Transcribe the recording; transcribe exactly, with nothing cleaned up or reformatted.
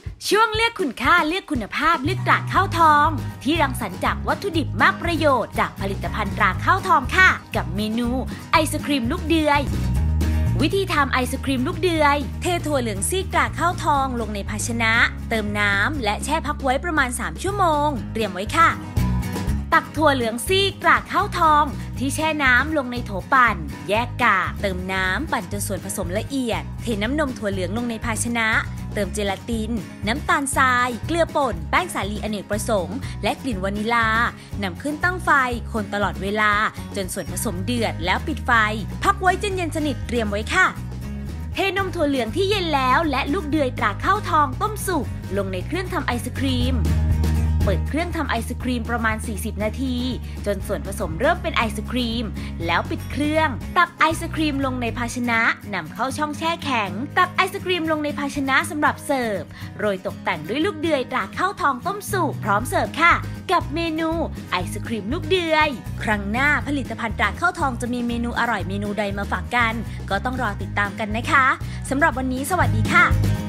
ช่วงเลือกคุณค่าเลือกคุณภาพเลือกตราข้าวทองที่รังสรรค์จากวัตถุดิบมากประโยชน์จากผลิตภัณฑ์ตราข้าวทองค่ะกับเมนูไอศครีมลูกเดือยวิธีทำไอศครีมลูกเดือยเทถั่วเหลืองซีกตราข้าวทองลงในภาชนะเติมน้ำและแช่พักไว้ประมาณสามชั่วโมงเตรียมไว้ค่ะตักถั่วเหลืองซีกตราข้าวทองที่แช่น้ำลงในโถปั่นแยกกากเติมน้ำปั่นจนส่วนผสมละเอียดเทน้ำนมถั่วเหลืองลงในภาชนะเติมเจลาตินน้ำตาลทรายเกลือป่นแป้งสาลีอเนกประสงค์และกลิ่นวานิลานำขึ้นตั้งไฟคนตลอดเวลาจนส่วนผสมเดือดแล้วปิดไฟพักไว้จนเย็นสนิทเตรียมไว้ค่ะเทนมถั่วเหลืองที่เย็นแล้วและลูกเดือยตราข้าวทองต้มสุกลงในเครื่องทำไอศครีมเปิดเครื่องทำไอศครีมประมาณสี่สิบนาทีจนส่วนผสมเริ่มเป็นไอศครีมแล้วปิดเครื่องตักไอศครีมลงในภาชนะนำเข้าช่องแช่แข็งตักไอศครีมลงในภาชนะสำหรับเสิร์ฟโรยตกแต่งด้วยลูกเดือยตราข้าวทองต้มสุกพร้อมเสิร์ฟค่ะกับเมนูไอศครีมลูกเดือยครั้งหน้าผลิตภัณฑ์ตราข้าวทองจะมีเมนูอร่อยเมนูใดมาฝากกันก็ต้องรอติดตามกันนะคะสำหรับวันนี้สวัสดีค่ะ